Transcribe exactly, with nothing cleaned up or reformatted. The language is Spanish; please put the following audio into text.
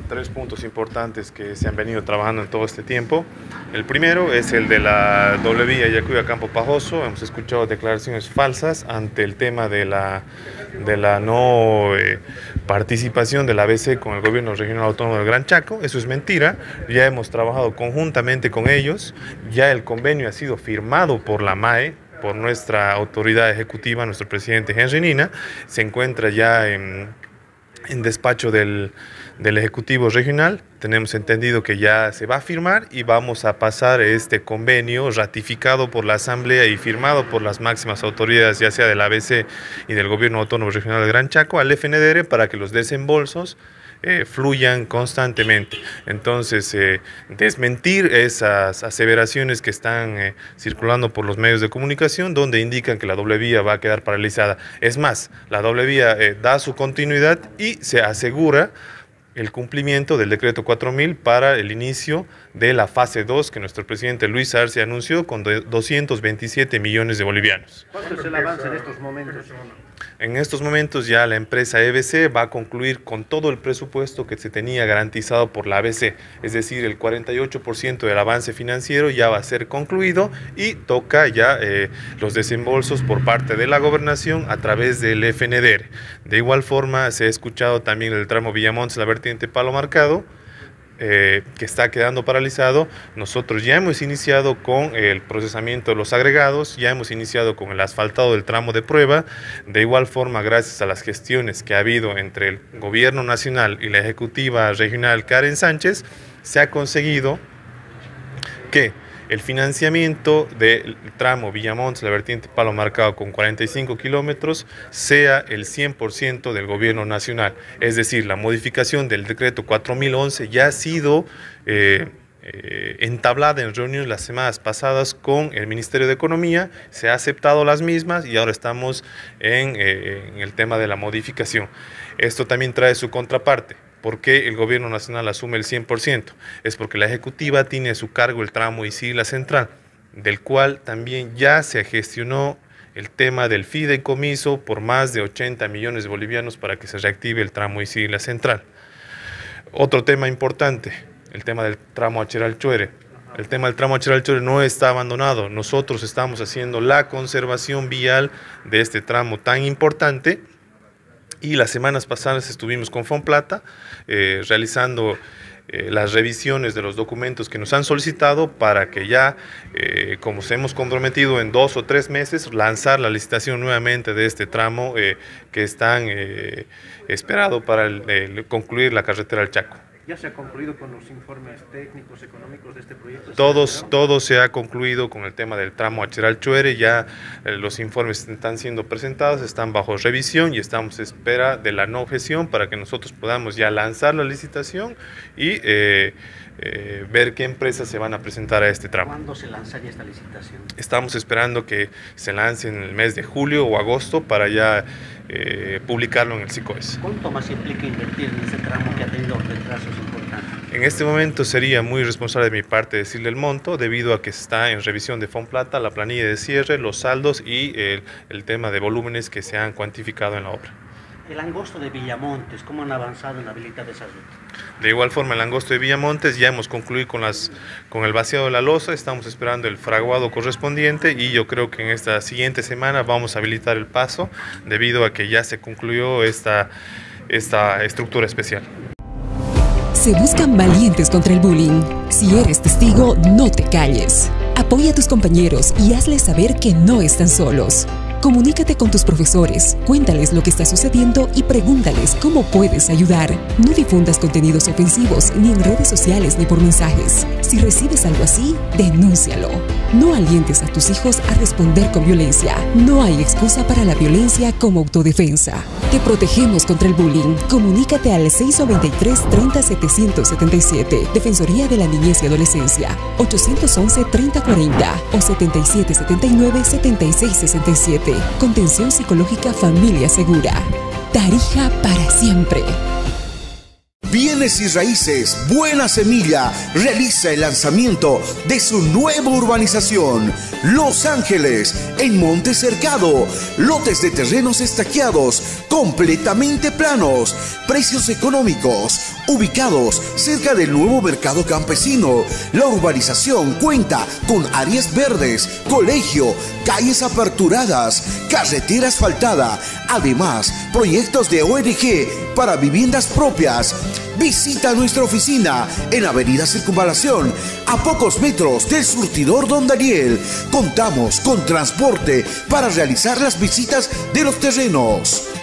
tres puntos importantes que se han venido trabajando en todo este tiempo. El primero es el de la doble vía Yacuiba Campo Pajoso. Hemos escuchado declaraciones falsas ante el tema de la, de la no eh, participación de la A B C con el Gobierno Regional Autónomo del Gran Chaco. Eso es mentira. Ya hemos trabajado conjuntamente con ellos. Ya el convenio ha sido firmado por la M A E, por nuestra autoridad ejecutiva, nuestro presidente Henry Nina. Se encuentra ya en, en despacho del, del Ejecutivo Regional. Tenemos entendido que ya se va a firmar y vamos a pasar este convenio ratificado por la Asamblea y firmado por las máximas autoridades, ya sea de la A B C y del Gobierno Autónomo Regional del Gran Chaco, al F N D R, para que los desembolsos Eh, fluyan constantemente. Entonces, eh, desmentir esas aseveraciones que están eh, circulando por los medios de comunicación, donde indican que la doble vía va a quedar paralizada. Es más, la doble vía eh, da su continuidad y se asegura el cumplimiento del decreto cuatro mil para el inicio de la fase dos que nuestro presidente Luis Arce anunció con doscientos veintisiete millones de bolivianos. ¿Cuánto es el avance en estos momentos? En estos momentos ya la empresa E B C va a concluir con todo el presupuesto que se tenía garantizado por la A B C, es decir, el cuarenta y ocho por ciento del avance financiero ya va a ser concluido y toca ya eh, los desembolsos por parte de la gobernación a través del F N D R. De igual forma se ha escuchado también el tramo Villamontes, la vertiente Palo Marcado, Eh, que está quedando paralizado. Nosotros ya hemos iniciado con el procesamiento de los agregados, ya hemos iniciado con el asfaltado del tramo de prueba. De igual forma, gracias a las gestiones que ha habido entre el gobierno nacional y la ejecutiva regional Karen Sánchez, se ha conseguido que el financiamiento del tramo Villamontes, la vertiente Palo Marcado con cuarenta y cinco kilómetros, sea el cien por ciento del gobierno nacional. Es decir, la modificación del decreto cuatro mil once ya ha sido eh, eh, entablada en reuniones las semanas pasadas con el Ministerio de Economía, se ha aceptado las mismas y ahora estamos en, eh, en el tema de la modificación. Esto también trae su contraparte. ¿Por qué el gobierno nacional asume el cien por ciento? Es porque la ejecutiva tiene a su cargo el tramo Isigla Central, del cual también ya se gestionó el tema del fideicomiso por más de ochenta millones de bolivianos para que se reactive el tramo Isigla Central. Otro tema importante, el tema del tramo Acheral-Chuere. El tema del tramo Acheral-Chuere no está abandonado. Nosotros estamos haciendo la conservación vial de este tramo tan importante. Y las semanas pasadas estuvimos con Fonplata eh, realizando eh, las revisiones de los documentos que nos han solicitado para que ya, eh, como se hemos comprometido en dos o tres meses, lanzar la licitación nuevamente de este tramo eh, que están eh, esperado para el, el concluir la carretera al Chaco. ¿Ya se ha concluido con los informes técnicos, económicos de este proyecto? Todos, todo se ha concluido con el tema del tramo Acheral-Chuere, ya eh, los informes están siendo presentados, están bajo revisión y estamos a espera de la no objeción para que nosotros podamos ya lanzar la licitación y eh, eh, ver qué empresas se van a presentar a este tramo. ¿Cuándo se lanzaría esta licitación? Estamos esperando que se lance en el mes de julio o agosto para ya eh, publicarlo en el SICOES. ¿Cuánto más implica invertir en ese tramo que ha tenido retrasos importantes? En este momento sería muy responsable de mi parte decirle el monto, debido a que está en revisión de Fonplata la planilla de cierre, los saldos y el, el tema de volúmenes que se han cuantificado en la obra. El angosto de Villamontes, ¿cómo han avanzado en la habilidad de esa ruta? De igual forma, el angosto de Villamontes ya hemos concluido con, las, con el vaciado de la losa, estamos esperando el fraguado correspondiente y yo creo que en esta siguiente semana vamos a habilitar el paso debido a que ya se concluyó esta, esta estructura especial. Se buscan valientes contra el bullying. Si eres testigo, no te calles. Apoya a tus compañeros y hazles saber que no están solos. Comunícate con tus profesores, cuéntales lo que está sucediendo y pregúntales cómo puedes ayudar. No difundas contenidos ofensivos ni en redes sociales ni por mensajes. Si recibes algo así, denúncialo. No alientes a tus hijos a responder con violencia. No hay excusa para la violencia como autodefensa. Te protegemos contra el bullying. Comunícate al seis nueve tres, treinta, setecientos setenta y siete, Defensoría de la Niñez y Adolescencia, ochocientos once, treinta, cuarenta o setenta y siete setenta y nueve, setenta y seis sesenta y siete. Contención psicológica Familia Segura. Tarija para siempre. Bienes y Raíces Buena Semilla realiza el lanzamiento de su nueva urbanización, Los Ángeles, en Monte Cercado. Lotes de terrenos estaqueados, completamente planos, precios económicos, ubicados cerca del nuevo mercado campesino. La urbanización cuenta con áreas verdes, colegio, calles aperturadas, carretera asfaltada, además proyectos de O N G para viviendas propias. Visita nuestra oficina en Avenida Circunvalación, a pocos metros del surtidor Don Daniel. Contamos con transporte para realizar las visitas de los terrenos.